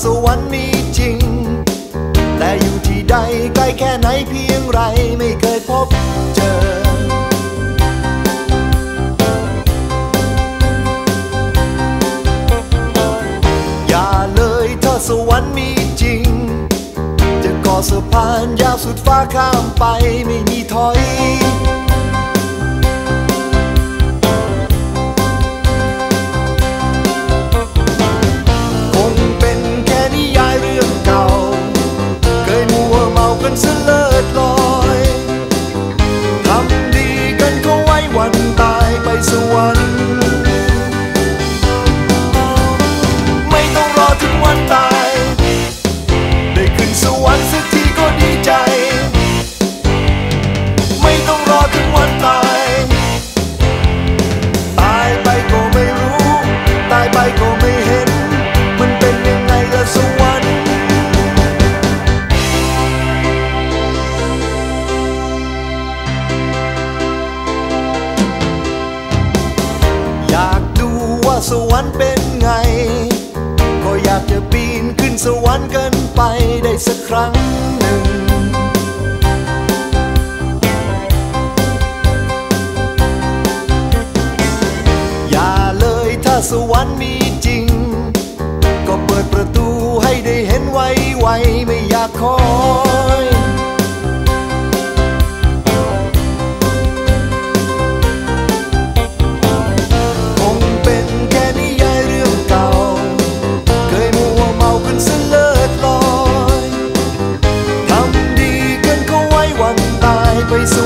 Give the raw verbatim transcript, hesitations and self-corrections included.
วรรค์มีจริงแต่อยู่ที่ใดไกลแค่ไหนเพียงไรไม่เคยพบเจออย่าเลยถ้าสวรรค์มีจริงจะก่อสะพานยาวสุดฟ้าข้ามไปไม่มีถอยเสลิดลอยทำดีกันเข้าไว้วันตายไปสวรรค์ไม่ต้องรอถึงวันตายได้ขึ้นสวรรค์สักทีก็ดีใจไม่ต้องรอถึงวันตายตายไปก็ไม่รู้ตายไปก็ไม่เห็นมันเป็นยังไงละสวรรค์สวรรค์เป็นไงก็อยากจะปีนขึ้นสวรรค์กันไปได้สักครั้งหนึ่งอย่าเลยถ้าสวรรค์มีจริงก็เปิดประตูให้ได้เห็นไวๆไม่อยากคอยไปส